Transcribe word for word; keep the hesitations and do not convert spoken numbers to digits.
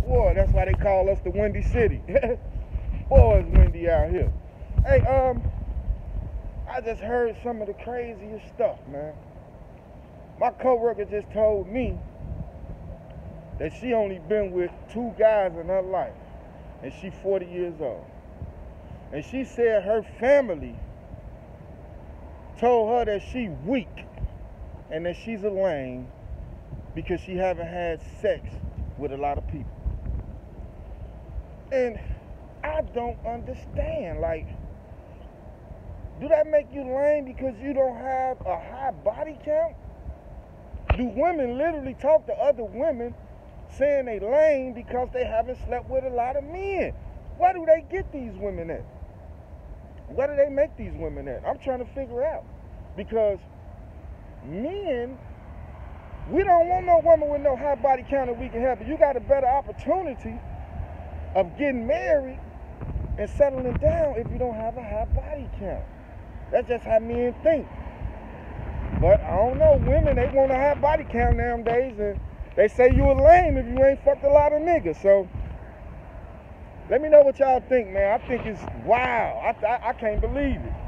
Boy, that's why they call us the Windy City. Boy, it's windy out here. Hey, um, I just heard some of the craziest stuff, man. My coworker just told me that she only been with two guys in her life, and she forty years old. And she said her family told her that she weak and that she's a lame because she haven't had sex with a lot of people. And I don't understand, like, do that make you lame because you don't have a high body count? Do women literally talk to other women saying they lame because they haven't slept with a lot of men? Where do they get these women at? Where do they make these women at? I'm trying to figure out. Because men, we don't want no woman with no high body count that we can help. You got a better opportunity of getting married and settling down if you don't have a high body count. That's just how men think. But I don't know, women, they want a high body count nowadays, and they say you a lame if you ain't fucked a lot of niggas. So let me know what y'all think, man. I think it's wild. I, I, I can't believe it.